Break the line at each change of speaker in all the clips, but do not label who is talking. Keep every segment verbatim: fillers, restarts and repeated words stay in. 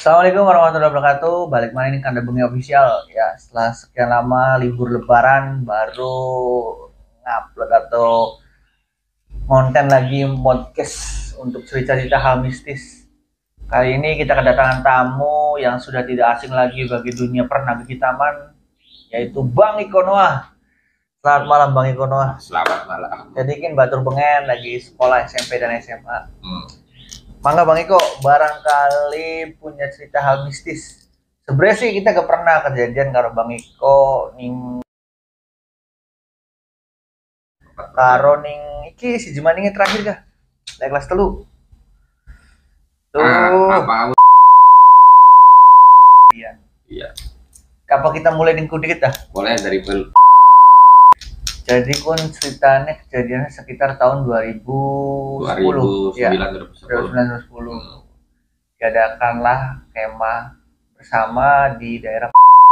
Assalamualaikum warahmatullahi wabarakatuh. Balik mana nih Kanda Bengi Official ya. Setelah sekian lama libur Lebaran baru ngupload atau konten lagi podcast untuk cerita-cerita hal mistis. Kali ini kita kedatangan tamu yang sudah tidak asing lagi bagi dunia pernaga hitaman, yaitu Bang Iko Noah. Selamat malam Bang Iko Noah.
Selamat malam.
Jadi kan Batur Bengen lagi sekolah S M P dan S M A.
Hmm.
Mangga Bang Iko, barangkali punya cerita hal mistis. Sebenarnya sih kita gak pernah kejadian karo Bang Iko ning karo ning iki si Jumaninge terakhir kah? Lek kelas telu. Tuh.
Ah, apa?
Iya.
Iya.
Apa kita mulai ning dikit dah?
Boleh dari pel.
Jadi kun ceritanya kejadiannya sekitar tahun dua ribu sepuluh.
dua ribu sembilan,
Ya.
dua ribu
dua ribu
sepuluh.
sembilan dua ribu sepuluh. Diadakanlah kemah bersama di daerah.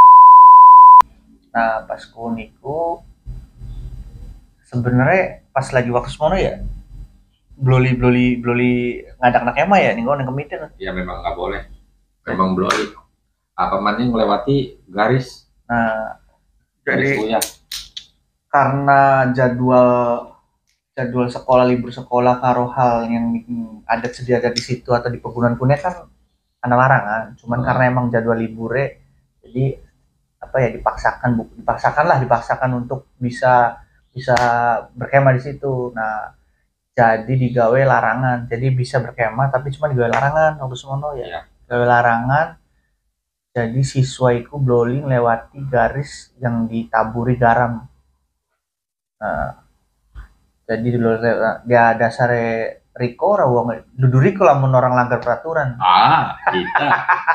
Nah, pas kuniku sebenarnya pas lagi waktu semono ya bloli bloli bloli ngadak-ngadak kemah ya ning nang kemitin.
Ya memang nggak boleh. Memang bloli. Apa maning melewati garis.
Nah,
Garis
jadi
kuliah.
karena jadwal jadwal sekolah libur sekolah karo hal yang adat sedia ada di situ atau di pegunungan kuning kan ada larangan. Cuman
Hmm.
karena emang jadwal liburnya jadi apa ya dipaksakan bu, dipaksakan lah dipaksakan untuk bisa bisa berkemah di situ. Nah, jadi digawe larangan. Jadi bisa berkemah tapi cuma digawe larangan waktu semono ya.
Iya.
Digawe larangan. Jadi siswa itu blowing lewati garis yang ditaburi garam. Nah, jadi dulu dia dasar Riko rawang dudu Riko lamun orang langgar peraturan.
Ah, kita.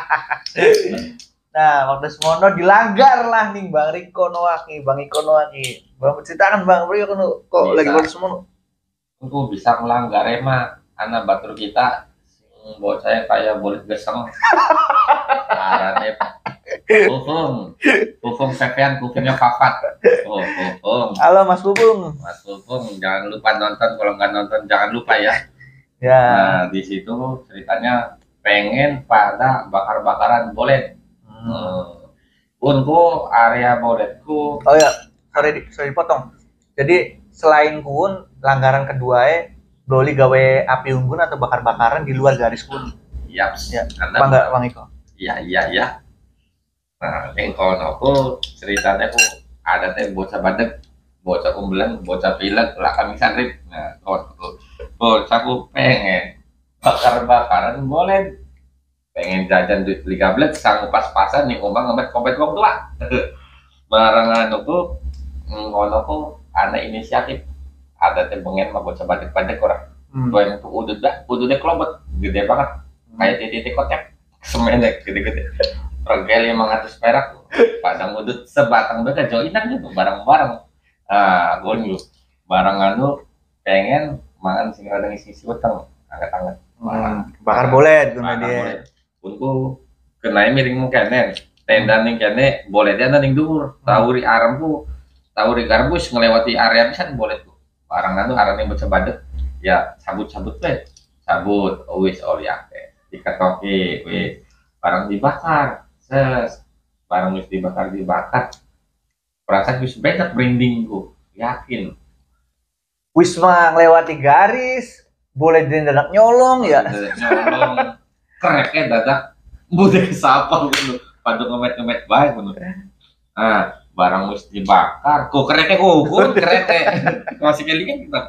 Nah, waktu semono dilanggar lah nih Bang Riko Noah nih, Bang Iko Noah nih. Bang ceritakan Bang Riko kok
Bisa.
lagi waktu semono.
Aku bisa melanggar emang. Anak batur kita. Buat saya kayak boleh geseng. Caranya Pupung, Pupung sepian, kupingnya papat. Oh, Pupung.
Halo Mas Bubung.
Mas Pupung, jangan lupa nonton. Kalau nggak nonton, jangan lupa ya.
Ya.
Nah, di situ ceritanya pengen pada bakar-bakaran bolet.
Hmm.
Hmm. Unku area boletku.
Oh ya, sorry di- sorry dipotong. Jadi selain kun langgaran kedua e Bloli gawe api unggun atau bakar-bakaran di luar garis kun.
Yaps.
Ya.
Anda,
Apa enggak Bang Iko?
iya, iya, iya. Nah, yang kono aku ceritanya aku ada teh bocah badek, bocah kumbelan, bocah pilek, lah kami sandrip. Nah, kono bocah aku pengen bakar-bakaran boleh. Pengen jajan duit beli gablet, sanggup pas-pasan nih umpang ngemet kompet wong tua. Barengan aku ngono aku ada inisiatif. Ada teh pengen mah bocah badek-badek orang.
Hmm.
Gue yang tuh udut dah, udutnya kelobet, gede banget. Kayak titik kocek, semenek gede-gede. Regel lima ratus perak, padang udut sebatang beka joinan gitu, bareng-bareng. Ah, gue nih, bareng anu pengen mangan sing rada ngisi utang, angkat-angkat.
Hmm. Bakar bolet guna
Bakar
dia.
boleh. Unku kenai miring kene, tenda ning kene, boleh dia ning dhuwur. Tawuri arem ku, tawuri garam ku wis ngelewati area pisan boleh tuh. Barang anu arane bocah badek, ya sabut-sabut we. Sabut, wis oliake. Diketoki wis. Barang dibakar. Ses. Barang wis dibakar dibakar. Perasaan wis banyak branding ku. Yakin.
Wisma ngelewati garis, boleh dadak nyolong ya.
Dadak nyolong. Kereknya dadak budek sapa ngono. Padu ngemet-ngemet bae ngono. Ah, barang wis dibakar, kok kereknya ukur kerete. Masih kelingan kita.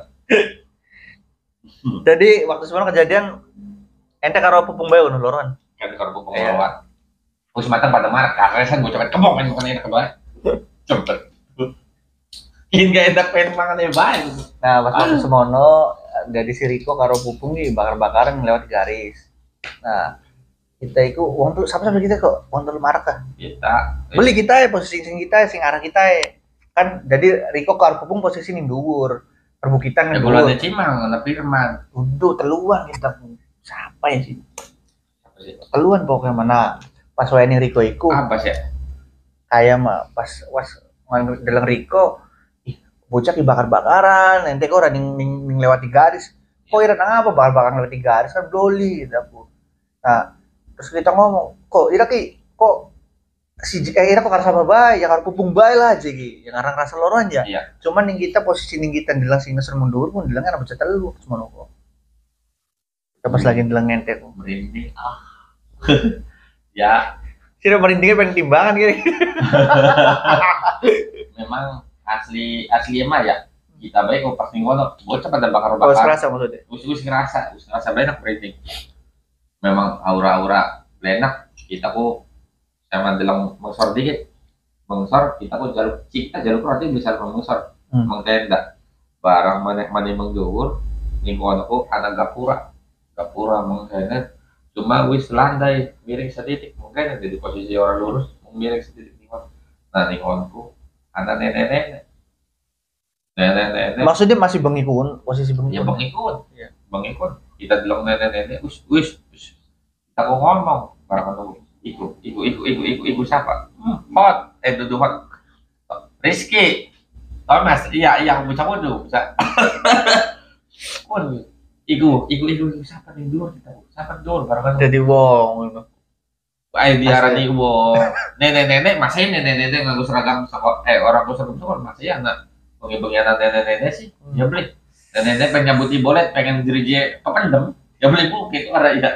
Jadi waktu sebenarnya kejadian ente karo pupung bae ngono loron.
Kan karo pupung
Iya.
lewat. Wis matang pada mark, karena saya gue cepet kemong kan bukan enak bae. Cepet. Hingga enak pengen mangan ya bae.
Nah, pas waktu semono dari si Riko karo pupung nih bakar-bakaran lewat garis. Nah, kita itu uang tuh sama-sama kita kok, uang tuh marah kah?
Kita
Beli kita ya posisi sing kita sing arah kita ya. Kan jadi Riko karo pupung posisi ning dhuwur. Perbukitan
ya
kan
bulan
dhuwur.
Cimang, ana Firman.
Udah teluan kita. Siapa ya sih?
Apa sih?
Teluan pokoknya mana. Pas wae ning Riko iku
Apa sih?
kayak mah pas was dalam Riko ih bocah dibakar-bakaran ente kok ora ning, ning, ning lewati garis kok ira nang apa bakar-bakaran lewati garis kan bloli gitu aku. Nah Terus kita ngomong, kok ira ki kok si eh ira kok karena sama bae, ya karo pupung bae lah aja ki. Ya karena rasa loro aja.
Iya.
Cuman ning kita posisi ning kita ndilang sing neser mundur pun ndilang ana becet telu semono kok. Kita pas lagi ndilang ngentek.
Merinding ah. Ya,
Sira merindingnya pengen timbangan gini.
memang asli asli emang ya. Kita baik kok pas ning kono, bocah pada
Oh,
bakar-bakar.
serasa maksudnya.
Us-us ngerasa, us ngerasa banyak merinding. Memang aura-aura lenak kita kok sama dalam mengsor dikit. Mengsor kita kok jalur kita jalur berarti bisa mengsor.
Hmm.
Mengtenda barang maneh-maneh mengjuwur ning kono kok ada gapura. Gapura mengkene cuma wis landai miring sedikit mungkin di posisi orang lurus miring sedikit ning kono. Nah ning kono kok ada nenek-nenek. Nenek-nenek
Maksudnya masih bengikun, posisi bengikun.
ya bang ikut
Iya.
bang ikut kita bilang nenek-nenek us us us kita kok ngomong barang itu ikut ikut ikut ikut ikut ikut siapa hot eh duduk hot Rizky Thomas iya iya aku bisa bodoh bisa pun ikut ikut ikut ikut siapa nih dulu kita siapa dulu barang itu
Jadi wong.
ayo diarani wong nenek-nenek masih nenek-nenek nggak seragam sekolah eh orang tua seragam sekolah masih anak bengi-bengi anak nenek-nenek sih ya beli nenek-nenek pengen nyabuti bolet pengen dirije pependem ya beli bukit ada ya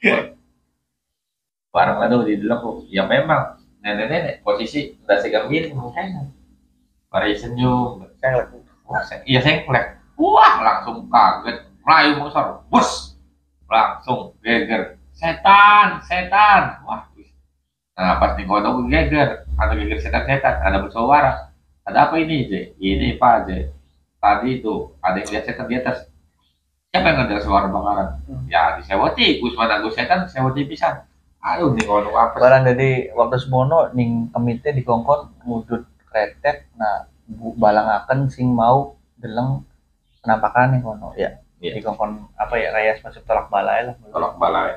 barang itu di dalam kok ya memang nenek-nenek posisi udah segar miring mungkin mari senyum
Sengklek.
wah se- iya sengklek wah langsung kaget melayu mengsor bus langsung geger setan setan wah nah pas di kono geger ada geger setan-setan ada bersuara ada apa ini Je? Ini Pak Je. Tadi itu ada yang lihat setan di atas. Siapa yang ada suara bakaran?
Hmm.
Ya disewoti, Gus mana Gus setan, sewoti pisan. Aduh nih kalau apa?
Barang jadi waktu semono ning kemite dikongkon mudut kretek, nah bu balangaken sing mau deleng penampakan nih kono. Ya.
Iya.
Dikongkon apa ya kayak semacam tolak balai lah.
Tolak balai.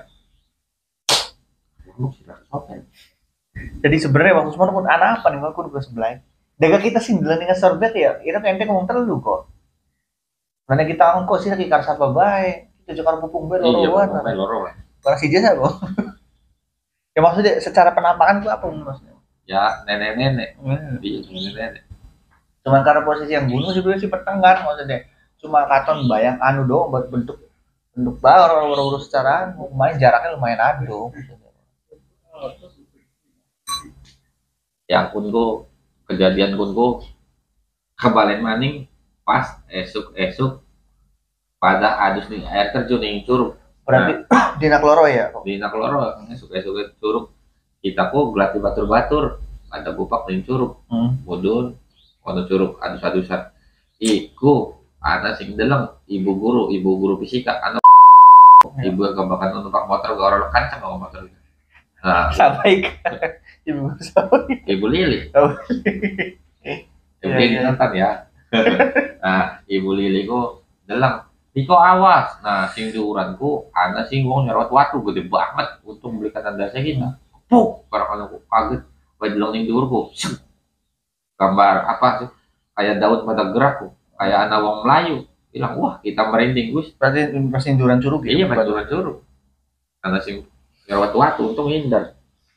Lu sih sopan.
Jadi sebenarnya waktu semono pun anak apa nih aku udah sebelah. Daga kita sing deleng ning sorbet ya, ira ente ngomong telu kok. Karena kita angko sih lagi karsa bae. Kita juga pupung bae
Iya,
loro-loan.
pokoknya loro lah.
Barang si jasa kok. Ya maksudnya secara penampakan itu apa maksudnya?
Ya nenek-nenek.
Hmm.
Iya nenek-nenek.
Cuman karena posisi yang bunuh sebenarnya sih pertengkar maksudnya. Cuma katon bayang anu doang buat bentuk bentuk bae orang-orang urus secara anu. Lumayan jaraknya lumayan ado.
Yang kunku kejadian kunku kebalen maning pas esuk-esuk pada adus nih air terjun ning curug.
Berarti dina kloro ya kok.
Di Nakloro esuk-esuk curug kita kok gelati batur-batur ada bupak ning curug
Hmm.
mudun ono curug adus-adusan iku ana sing deleng ibu guru ibu guru fisika ana ibu yang kebakan numpak motor ke orang kancang sama motor nah
Sampai ke ibu sampai.
ibu Lili
Oh.
ibu
Iya,
Lili
iya.
nonton ya nah ibu Lili ku deleng Diko awas, nah sing diuranku ana sing wong nyerot watu gede banget untuk beli kandasnya kita. Puk, karena aku kaget, bajelong ning diurku. Gambar apa sih? Kayak daun pada gerak, kayak anak wong Melayu. Bilang wah kita merinding gus.
Berarti persinduran curug ya?
Iya bantuan curug. Karena sing nyerot watu untung hindar.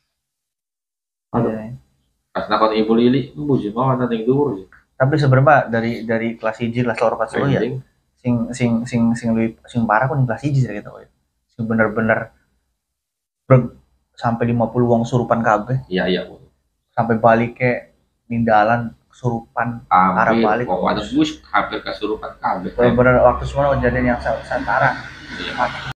Iya.
Pas nakon ibu Lili, embu sih mau ana ning diur.
Tapi sebenarnya dari dari kelas hiji kelas loro kelas telu ya. Sing sing sing sing lebih sing parah pun kelas hiji gitu ya. Sing bener-bener ber- sampai lima puluh wong surupan kabeh,
Iya iya.
sampai balik ke nindalan kesurupan arah
Hampir,
balik.
kok ada bus hampir kesurupan kabeh.
Bener-bener waktu semua kejadian yang sa- satara.
Iya.